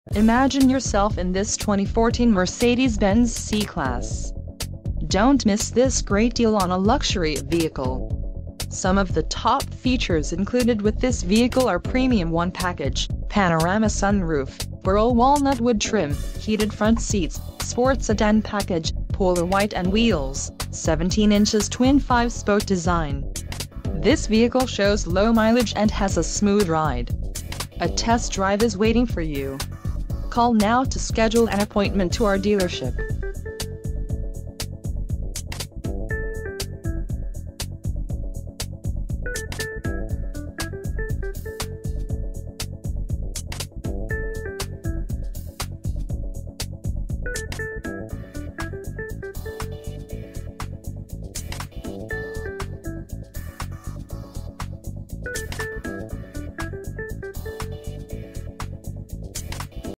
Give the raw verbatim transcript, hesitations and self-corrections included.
Imagine yourself in this twenty fourteen Mercedes-Benz C-Class. Don't miss this great deal on a luxury vehicle. Some of the top features included with this vehicle are Premium one package, panorama sunroof, burl walnut wood trim, heated front seats, sports sedan package, polar white and wheels, seventeen inches twin five-spoke design. This vehicle shows low mileage and has a smooth ride. A test drive is waiting for you. Call now to schedule an appointment to our dealership.